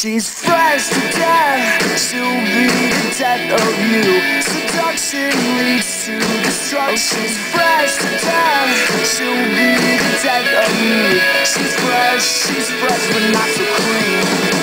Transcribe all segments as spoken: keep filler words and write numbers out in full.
she's fresh to death. She'll be the death of you. Seduction leads to destruction. She's fresh to death. She'll be the death of you. She's fresh, she's fresh, but not so clean.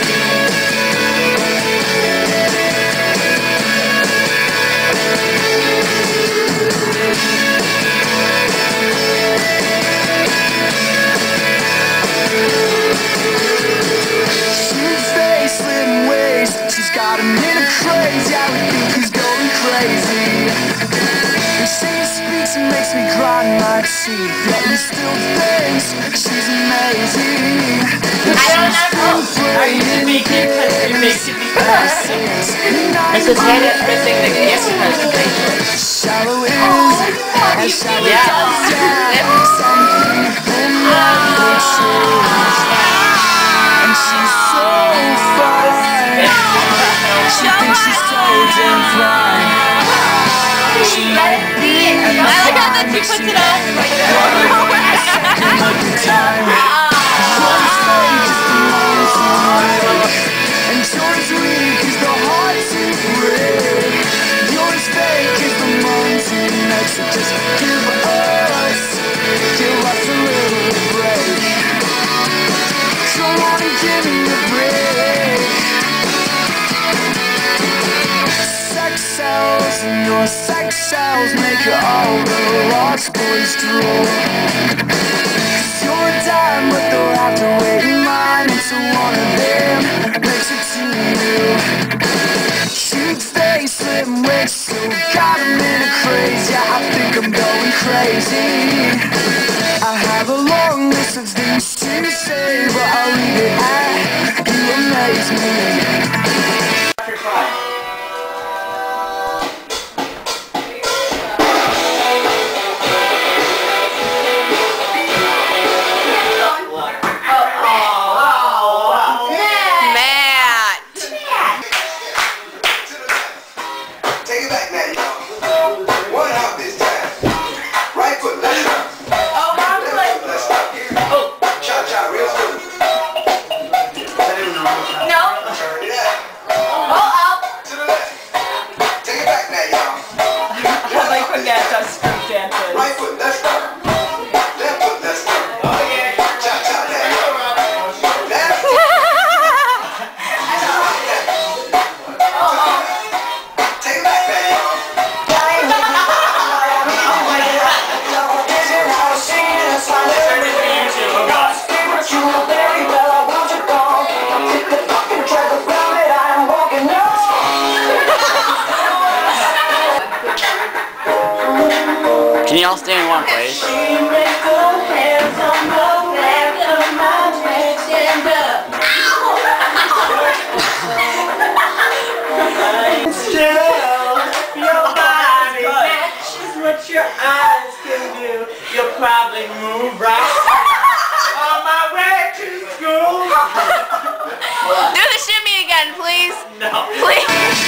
Got him in a craze, yeah, we think he's going crazy. And she speaks and makes me grind my teeth, yet he still thinks she's amazing. I don't know. Are you making it makes it because it's his head is missing the gift presentation. Shallow is as shallow yeah. does, yeah. Something in love will change. And she's so fine. She thinks she's so damn fine. She might be I like how that she puts it on like time. And yours weak is the heart to break. Yours fake is the moan to make. So just give us, give us a little break. Come on and give me a break. Cells and your sex cells make it all the lost boys drool. Cause you're a dime, but they'll have to wait in line until one of them makes it to you. Cute face, slit wigs, so got him in a craze. Yeah, I think I'm going crazy. I have a long list of things to say, but I'll leave it at you amaze me. Can you all stay in one place? Still, your body matches what your eyes can do. You'll probably move right on my way to school. Do the shimmy again, please. No. Please.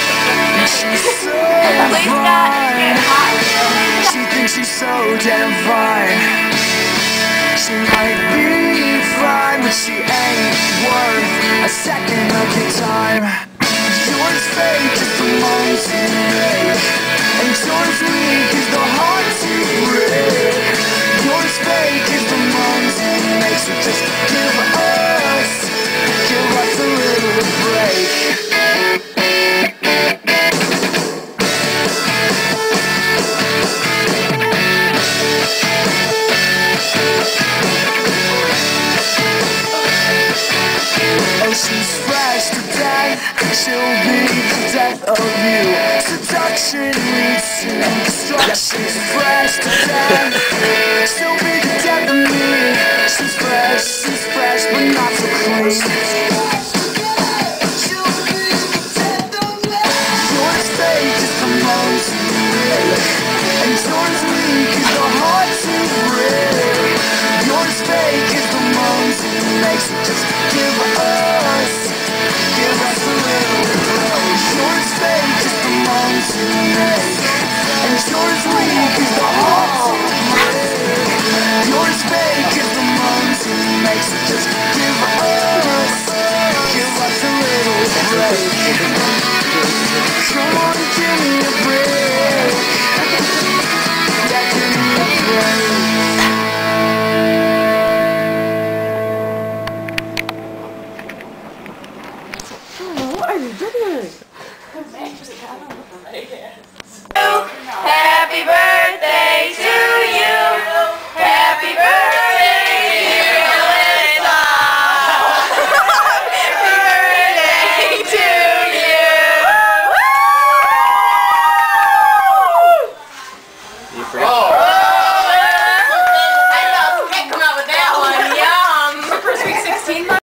Please, God. She thinks she's so damn fine. She might be fine, but she ain't worth a second of your time. Yours fake is the moan to make, and yours weak is the heart to break. Yours fake is the moan to make, so just give us, give us a little break. She's fresh to death, she'll be the death of you. Seduction leads to destruction. She's fresh to death, she'll be the death of me. She's fresh, she's fresh, but not so clean. Yours fake is the moan to break, and yours weak is the heart to break. Yours fake is the moan to make, so just give us, give us a little break. Yours fake is the moan to make, and yours weak is the heart to break. Yours fake is the moan to make, so just give us. Because